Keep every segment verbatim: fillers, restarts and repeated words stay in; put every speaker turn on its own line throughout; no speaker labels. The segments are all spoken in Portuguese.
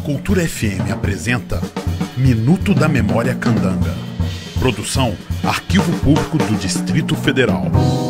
Cultura F M apresenta Minuto da Memória Candanga. Produção Arquivo Público do Distrito Federal.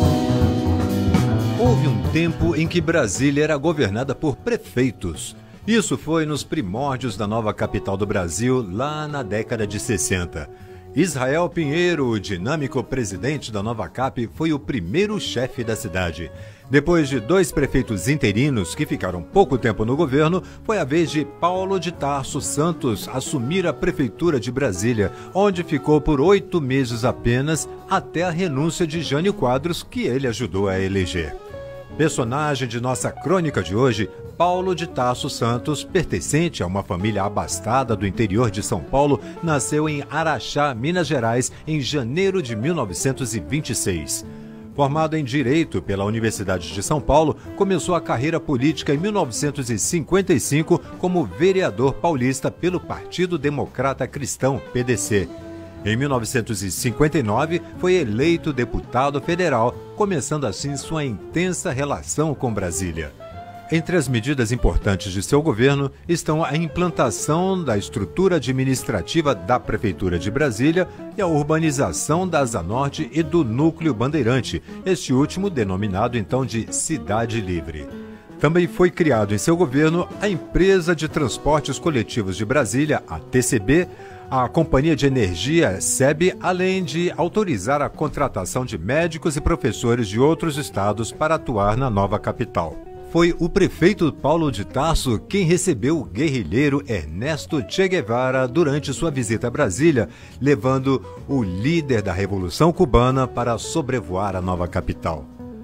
Houve um tempo em que Brasília era governada por prefeitos. Isso foi nos primórdios da nova capital do Brasil, lá na década de sessenta. Israel Pinheiro, o dinâmico presidente da nova CAP, foi o primeiro chefe da cidade. Depois de dois prefeitos interinos que ficaram pouco tempo no governo, foi a vez de Paulo de Tarso Santos assumir a prefeitura de Brasília, onde ficou por oito meses apenas, até a renúncia de Jânio Quadros, que ele ajudou a eleger. Personagem de nossa crônica de hoje, Paulo de Tarso Santos, pertencente a uma família abastada do interior de São Paulo, nasceu em Araxá, Minas Gerais, em janeiro de mil novecentos e vinte e seis. Formado em Direito pela Universidade de São Paulo, começou a carreira política em mil novecentos e cinquenta e cinco como vereador paulista pelo Partido Democrata Cristão, P D C. Em mil novecentos e cinquenta e nove, foi eleito deputado federal, começando assim sua intensa relação com Brasília. Entre as medidas importantes de seu governo estão a implantação da estrutura administrativa da Prefeitura de Brasília e a urbanização da Asa Norte e do Núcleo Bandeirante, este último denominado então de Cidade Livre. Também foi criado em seu governo a Empresa de Transportes Coletivos de Brasília, a T C B, a Companhia de Energia, S E B, além de autorizar a contratação de médicos e professores de outros estados para atuar na nova capital. Foi o prefeito Paulo de Tarso quem recebeu o guerrilheiro Ernesto Che Guevara durante sua visita a Brasília, levando o líder da Revolução Cubana para sobrevoar a nova capital.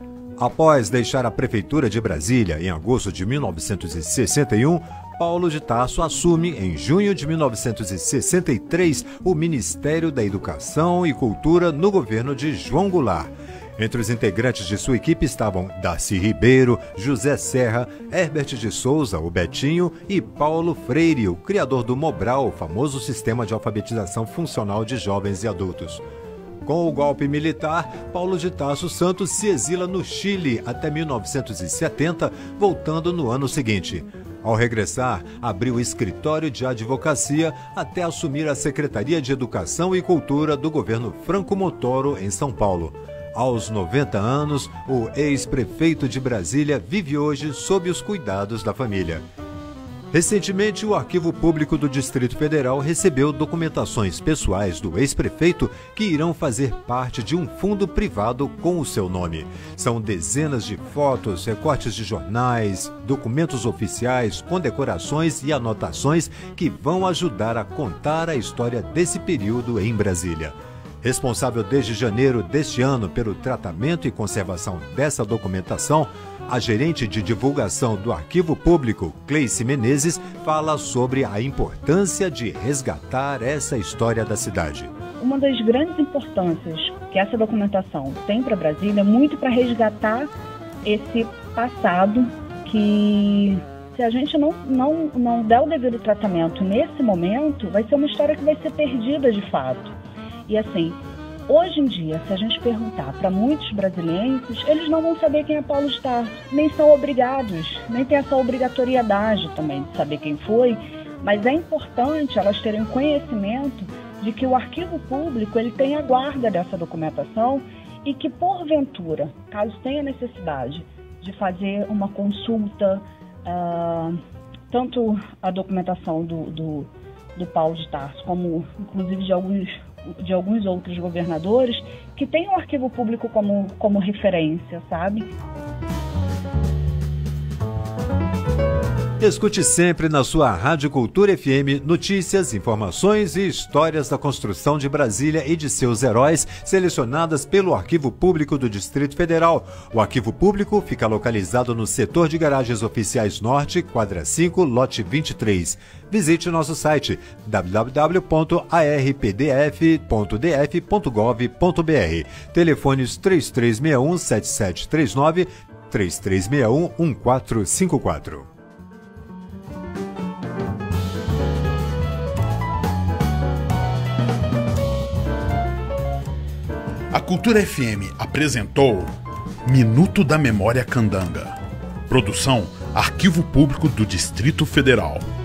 Após deixar a prefeitura de Brasília em agosto de mil novecentos e sessenta e um, Paulo de Tarso assume, em junho de mil novecentos e sessenta e três, o Ministério da Educação e Cultura no governo de João Goulart. Entre os integrantes de sua equipe estavam Darcy Ribeiro, José Serra, Herbert de Souza, o Betinho, e Paulo Freire, o criador do Mobral, o famoso sistema de alfabetização funcional de jovens e adultos. Com o golpe militar, Paulo de Tarso Santos se exila no Chile até mil novecentos e setenta, voltando no ano seguinte. Ao regressar, abriu escritório de advocacia até assumir a Secretaria de Educação e Cultura do governo Franco Montoro, em São Paulo. Aos noventa anos, o ex-prefeito de Brasília vive hoje sob os cuidados da família. Recentemente, o Arquivo Público do Distrito Federal recebeu documentações pessoais do ex-prefeito que irão fazer parte de um fundo privado com o seu nome. São dezenas de fotos, recortes de jornais, documentos oficiais, condecorações e anotações que vão ajudar a contar a história desse período em Brasília. Responsável desde janeiro deste ano pelo tratamento e conservação dessa documentação, a gerente de divulgação do Arquivo Público, Cleice Menezes, fala sobre a importância de resgatar essa história da cidade.
Uma das grandes importâncias que essa documentação tem para Brasília é muito para resgatar esse passado que, se a gente não, não, não der o devido tratamento nesse momento, vai ser uma história que vai ser perdida de fato. E assim, hoje em dia, se a gente perguntar para muitos brasileiros, eles não vão saber quem é Paulo de Tarso, nem são obrigados, nem tem essa obrigatoriedade também de saber quem foi, mas é importante elas terem conhecimento de que o Arquivo Público ele tem a guarda dessa documentação e que, porventura, caso tenha necessidade de fazer uma consulta, uh, tanto a documentação do, do, do Paulo de Tarso, como inclusive de alguns de alguns outros governadores, que tem o Arquivo Público como, como referência, sabe?
Escute sempre na sua Rádio Cultura F M notícias, informações e histórias da construção de Brasília e de seus heróis, selecionadas pelo Arquivo Público do Distrito Federal. O Arquivo Público fica localizado no setor de garagens oficiais Norte, quadra cinco, lote vinte e três. Visite nosso site w w w ponto a r p d f ponto d f ponto gov ponto b r. Telefones três três seis um, sete sete três nove, três três seis um, um quatro cinco quatro.
A Cultura F M apresentou Minuto da Memória Candanga. Produção Arquivo Público do Distrito Federal.